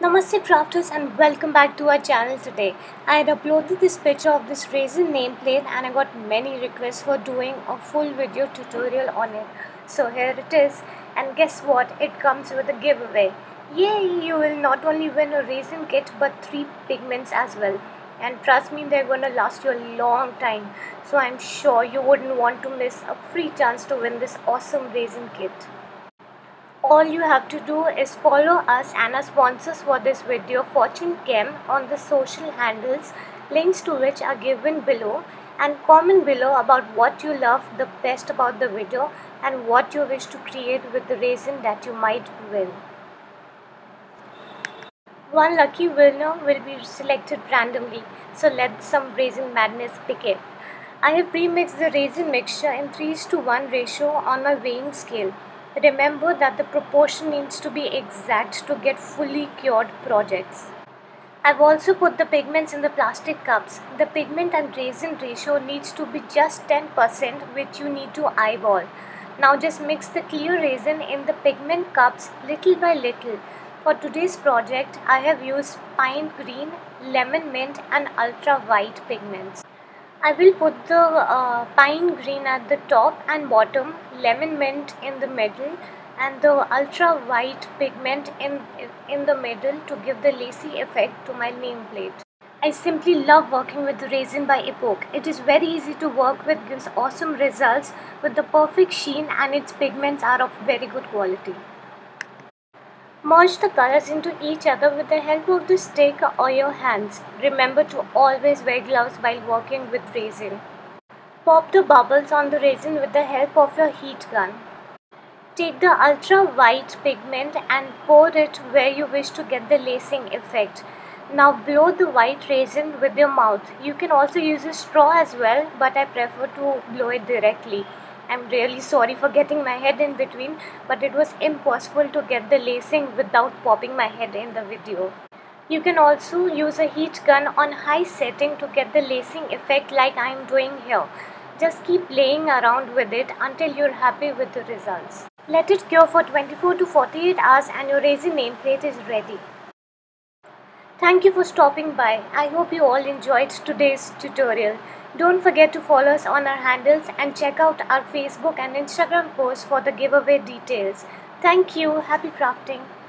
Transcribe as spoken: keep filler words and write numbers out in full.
Namaste crafters and welcome back to our channel today. I had uploaded this picture of this resin nameplate and I got many requests for doing a full video tutorial on it. So here it is, and guess what, it comes with a giveaway. Yay, you will not only win a resin kit but three pigments as well. And trust me, they're gonna last you a long time. So I'm sure you wouldn't want to miss a free chance to win this awesome resin kit. All you have to do is follow us and our sponsors for this video, Fortune Chem, on the social handles, links to which are given below, and comment below about what you love the best about the video and what you wish to create with the resin that you might win. One lucky winner will be selected randomly, so let some resin madness begin. I have pre-mixed the resin mixture in three is to one ratio on my weighing scale. Remember that the proportion needs to be exact to get fully cured projects. I've also put the pigments in the plastic cups. The pigment and resin ratio needs to be just ten percent, which you need to eyeball. Now just mix the clear resin in the pigment cups little by little. For today's project, I have used pine green, lemon mint and ultra white pigments. I will put the uh, pine green at the top and bottom, lemon mint in the middle and the ultra white pigment in, in the middle to give the lacy effect to my nameplate. I simply love working with the resin by Epoke. It is very easy to work with, gives awesome results with the perfect sheen, and its pigments are of very good quality. Merge the colors into each other with the help of the stick or your hands. Remember to always wear gloves while working with resin. Pop the bubbles on the resin with the help of your heat gun. Take the ultra white pigment and pour it where you wish to get the lacing effect. Now blow the white resin with your mouth. You can also use a straw as well, but I prefer to blow it directly. I'm really sorry for getting my head in between, but it was impossible to get the lacing without popping my head in the video. You can also use a heat gun on high setting to get the lacing effect like I'm doing here. Just keep playing around with it until you're happy with the results. Let it cure for twenty-four to forty-eight hours and your resin nameplate is ready. Thank you for stopping by. I hope you all enjoyed today's tutorial. Don't forget to follow us on our handles and check out our Facebook and Instagram posts for the giveaway details. Thank you. Happy crafting.